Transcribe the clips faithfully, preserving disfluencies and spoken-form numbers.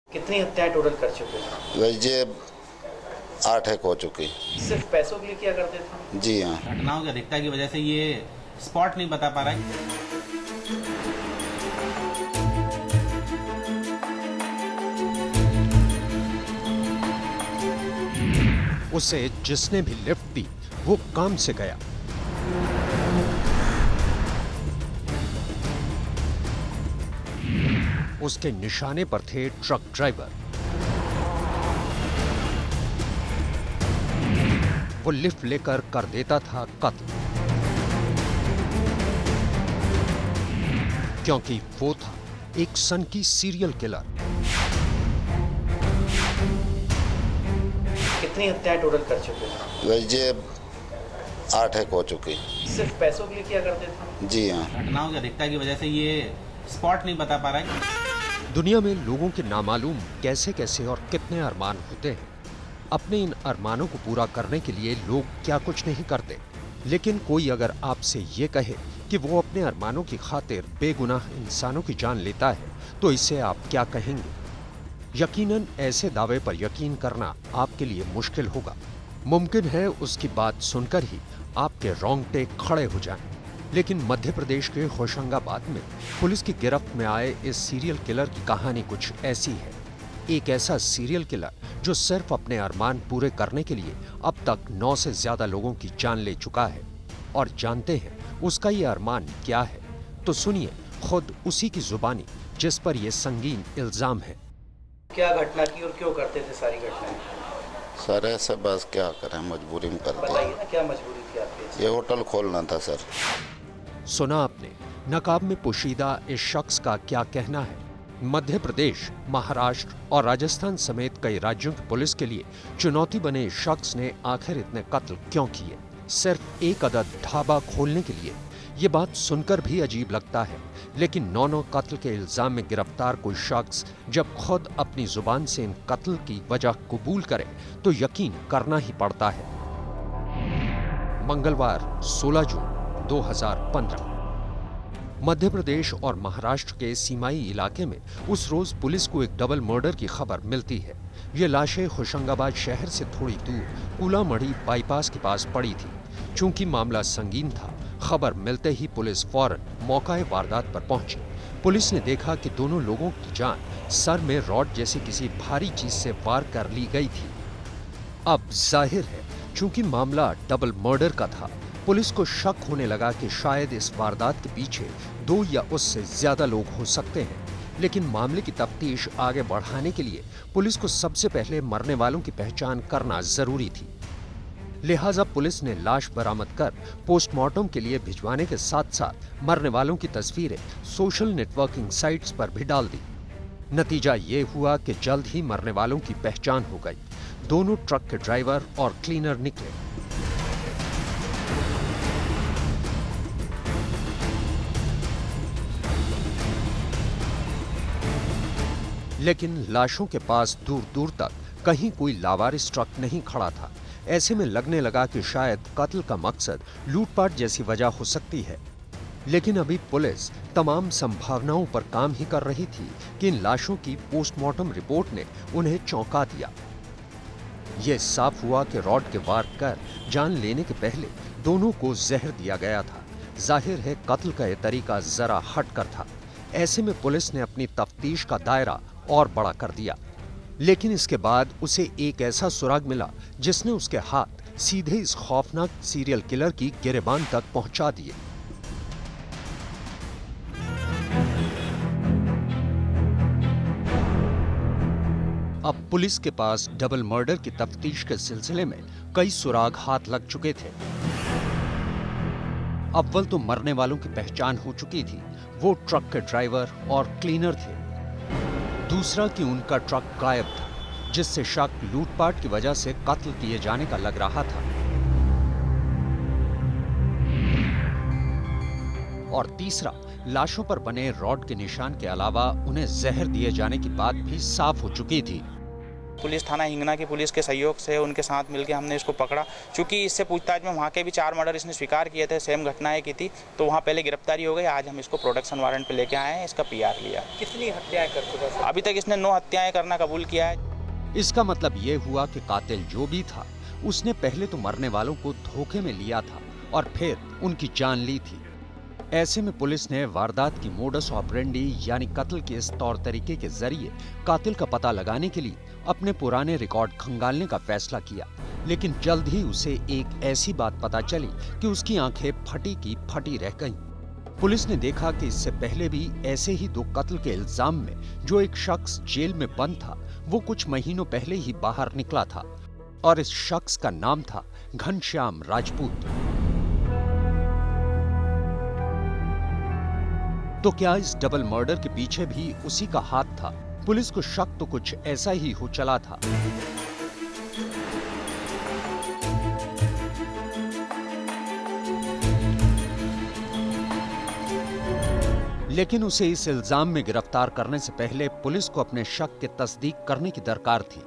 कितनी हत्याएं टोटल कर चुके हैं? वैसे आठ एक हो चुकी। सिर्फ पैसों के लिए किया करते थे? जी हाँ। घटनाओं की अधिकता की वजह से ये स्पॉट नहीं बता पा रहा है। उसे जिसने भी लिफ्ट दी वो काम से गया। उसके निशाने पर थे ट्रक ड्राइवर। वो लिफ्ट लेकर कर देता था कत्ल, क्योंकि वो था एक सनकी सीरियल किलर। कितनी हत्याएं टोटल कर चुके हैं? वैसे आठ एक हो चुकी। सिर्फ पैसों के लिए किया करते थे? जी हाँ। घटनाओं की अधिकता की वजह से ये स्पॉट नहीं बता पा रहा है। दुनिया में लोगों के नामालूम कैसे कैसे और कितने अरमान होते हैं। अपने इन अरमानों को पूरा करने के लिए लोग क्या कुछ नहीं करते। लेकिन कोई अगर आपसे ये कहे कि वो अपने अरमानों की खातिर बेगुनाह इंसानों की जान लेता है, तो इसे आप क्या कहेंगे? यकीनन ऐसे दावे पर यकीन करना आपके लिए मुश्किल होगा। मुमकिन है उसकी बात सुनकर ही आपके रोंगटे खड़े हो जाएं। लेकिन मध्य प्रदेश के होशंगाबाद में पुलिस की गिरफ्त में आए इस सीरियल किलर की कहानी कुछ ऐसी है। एक ऐसा सीरियल किलर जो सिर्फ अपने अरमान पूरे करने के लिए अब तक नौ से ज्यादा लोगों की जान ले चुका है। और जानते हैं उसका ये अरमान क्या है? तो सुनिए खुद उसी की जुबानी, जिस पर यह संगीन इल्जाम है। क्या घटना की और क्यों करते थे सारी घटनाएं? सर ऐसे बस क्या करें, मजबूरी में करते बताइए हैं। ना, क्या मजबूरी थी आपकी? ये होटल खोलना था सर। सुना आपने नकाब में पोशीदा इस शख्स का क्या कहना है। मध्य प्रदेश, महाराष्ट्र और राजस्थान समेत कई राज्यों की पुलिस के लिए चुनौती बने इस शख्स ने आखिर इतने कत्ल क्यों किए? सिर्फ एक अदद ढाबा खोलने के लिए? ये बात सुनकर भी अजीब लगता है। लेकिन नौ नौ कत्ल के इल्जाम में गिरफ्तार कोई शख्स जब खुद अपनी जुबान से इन कत्ल की वजह कबूल करे तो यकीन करना ही पड़ता है। मंगलवार सोलह जून दो हज़ार पंद्रह मध्य प्रदेश और महाराष्ट्र के सीमाई इलाके में उस रोज पुलिस को एक डबल मर्डर की खबर मिलती है। ये लाशें होशंगाबाद शहर से थोड़ी दूर कुलामढ़ी बाईपास के पास पड़ी थी। चूंकि मामला संगीन था, खबर मिलते ही पुलिस फौरन मौकाए वारदात पर पहुंची। पुलिस ने देखा कि दोनों लोगों की जान सर में रॉड जैसी किसी भारी चीज से वार कर ली गई थी। अब जाहिर है, चूंकि मामला डबल मर्डर का था, पुलिस को शक होने लगा कि शायद इस वारदात के पीछे दो या उससे ज्यादा लोग हो सकते हैं। लेकिन मामले की तफ्तीश आगे बढ़ाने के लिए पुलिस को सबसे पहले मरने वालों की पहचान करना जरूरी थी। लिहाजा पुलिस ने लाश बरामद कर पोस्टमार्टम के लिए भिजवाने के साथ साथ मरने वालों की तस्वीरें सोशल नेटवर्किंग साइट्स पर भी डाल दी। नतीजा ये हुआ कि जल्द ही मरने वालों की पहचान हो गई। दोनों ट्रक के ड्राइवर और क्लीनर निकले। लेकिन लाशों के पास दूर दूर तक कहीं कोई लावारिस ट्रक नहीं खड़ा था। ऐसे में लगने लगा कि शायद कत्ल का मकसद लूटपाट जैसी वजह हो सकती है। लेकिन अभी पुलिस तमाम संभावनाओं पर काम ही कर रही थी कि इन लाशों की पोस्टमार्टम रिपोर्ट ने उन्हें चौंका दिया। यह साफ हुआ कि रॉड के वार कर जान लेने के पहले दोनों को जहर दिया गया था। जाहिर है कत्ल का यह तरीका जरा हटकर था। ऐसे में पुलिस ने अपनी तफ्तीश का दायरा और बड़ा कर दिया। लेकिन इसके बाद उसे एक ऐसा सुराग मिला जिसने उसके हाथ सीधे इस खौफनाक सीरियल किलर की गिरेबान तक पहुंचा दिए। अब पुलिस के पास डबल मर्डर की तफ्तीश के सिलसिले में कई सुराग हाथ लग चुके थे। अव्वल तो मरने वालों की पहचान हो चुकी थी, वो ट्रक के ड्राइवर और क्लीनर थे। दूसरा कि उनका ट्रक गायब था, जिससे शक लूटपाट की वजह से कत्ल किए जाने का लग रहा था। और तीसरा, लाशों पर बने रॉड के निशान के अलावा उन्हें जहर दिए जाने की बात भी साफ हो चुकी थी। पुलिस थाना हिंगना की पुलिस के सहयोग से उनके साथ मिलकर हमने इसको पकड़ा। चूँकि इससे पूछताछ में वहाँ के भी चार मर्डर इसने स्वीकार किए थे, सेम घटनाएं की थी, तो वहाँ पहले गिरफ्तारी हो गई। आज हम इसको प्रोडक्शन वारंट पे लेके आए हैं, इसका पीआर लिया। कितनी हत्याएं कर चुका है? अभी तक इसने नौ हत्याएं करना कबूल किया है। इसका मतलब ये हुआ कि कातिल जो भी था उसने पहले तो मरने वालों को धोखे में लिया था और फिर उनकी जान ली थी। ऐसे में पुलिस ने वारदात की मोडस ऑपरेंडी यानी कत्ल के इस तौर तरीके के जरिए कातिल का पता लगाने के लिए अपने पुराने रिकॉर्ड खंगालने का फैसला किया। लेकिन जल्द ही उसे एक ऐसी बात पता चली कि उसकी आंखें फटी की फटी रह गईं। पुलिस ने देखा कि इससे पहले भी ऐसे ही दो कत्ल के इल्जाम में जो एक शख्स जेल में बंद था वो कुछ महीनों पहले ही बाहर निकला था और इस शख्स का नाम था घनश्याम राजपूत। तो क्या इस डबल मर्डर के पीछे भी उसी का हाथ था? पुलिस को शक तो कुछ ऐसा ही हो चला था। लेकिन उसे इस इल्जाम में गिरफ्तार करने से पहले पुलिस को अपने शक की तस्दीक करने की दरकार थी।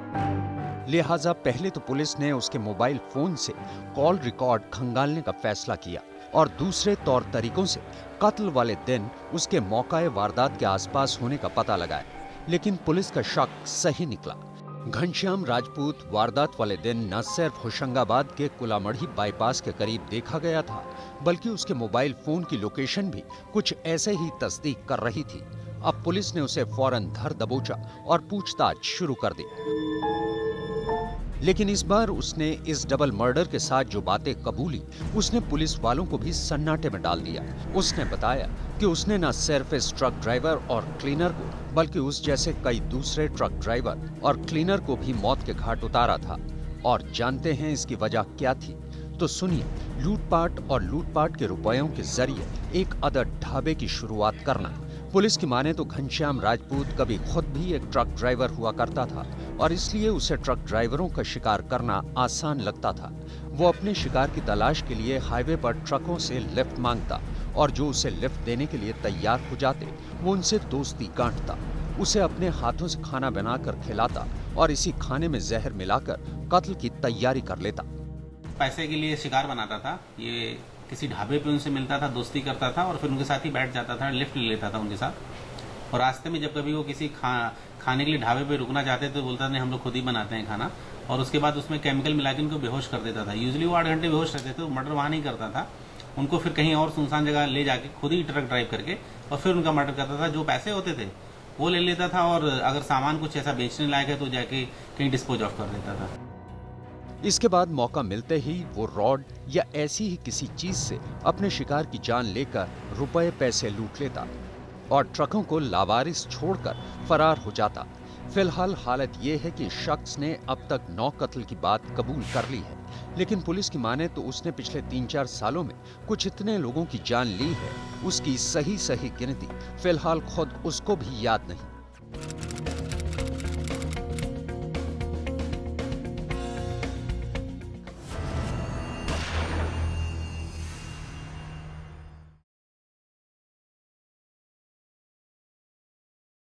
लिहाजा पहले तो पुलिस ने उसके मोबाइल फोन से कॉल रिकॉर्ड खंगालने का फैसला किया और दूसरे तौर तरीकों से कत्ल वाले दिन उसके मौकाए वारदात के आसपास होने का पता लगाया। लेकिन पुलिस का शक सही निकला। घनश्याम राजपूत वारदात वाले दिन न सिर्फ होशंगाबाद के कुलामढ़ी बाईपास के करीब देखा गया था, बल्कि उसके मोबाइल फोन की लोकेशन भी कुछ ऐसे ही तस्दीक कर रही थी। अब पुलिस ने उसे फौरन धर दबोचा और पूछताछ शुरू कर दी। लेकिन इस बार उसने इस डबल मर्डर के साथ जो बातें कबूली, उसने पुलिस वालों को भी सन्नाटे में डाल दिया। उसने बताया कि उसने न सिर्फ इस ट्रक ड्राइवर और क्लीनर को, बल्कि उस जैसे कई दूसरे ट्रक ड्राइवर और क्लीनर को भी मौत के घाट उतारा था। और जानते हैं इसकी वजह क्या थी? तो सुनिए, लूटपाट और लूटपाट के रुपयों के जरिए एक अदर ढाबे की शुरुआत करना। पुलिस की माने तो घनश्याम राजपूत कभी खुद भी एक ट्रक ड्राइवर हुआ करता था और इसलिए उसे ट्रक ड्राइवरों का शिकार करना आसान लगता था। वो अपने शिकार की तलाश के लिए हाईवे पर ट्रकों से लिफ्ट मांगता और जो उसे लिफ्ट देने के लिए तैयार हो जाते वो उनसे दोस्ती गांठता, उसे अपने हाथों से खाना बनाकर खिलाता और इसी खाने में जहर मिलाकर कत्ल की तैयारी कर लेता। पैसे के लिए शिकार बनाता था। ये किसी ढाबे पे उनसे मिलता था, दोस्ती करता था और फिर उनके साथ ही बैठ जाता था, लिफ्ट ले लेता था उनके साथ। और रास्ते में जब कभी वो किसी खा खाने के लिए ढाबे पे रुकना चाहते तो बोलता नहीं हम लोग खुद ही बनाते हैं खाना, और उसके बाद उसमें केमिकल मिला के उनको बेहोश कर देता था। यूजुअली वो आठ घंटे बेहोश रहते थे, तो मर्डर वहाँ नहीं करता था, उनको फिर कहीं और सुनसान जगह ले जाके खुद ही ट्रक ड्राइव करके और फिर उनका मर्डर करता था। जो पैसे होते थे वो ले लेता था और अगर सामान कुछ ऐसा बेचने लायक है तो जाके कहीं डिस्पोज ऑफ कर देता था। इसके बाद मौका मिलते ही वो रॉड या ऐसी ही किसी चीज से अपने शिकार की जान लेकर रुपए पैसे लूट लेता और ट्रकों को लावारिस छोड़कर फरार हो जाता। फिलहाल हालत ये है कि शख्स ने अब तक नौ कत्ल की बात कबूल कर ली है, लेकिन पुलिस की माने तो उसने पिछले तीन चार सालों में कुछ इतने लोगों की जान ली है, उसकी सही सही गिनती फिलहाल खुद उसको भी याद नहीं।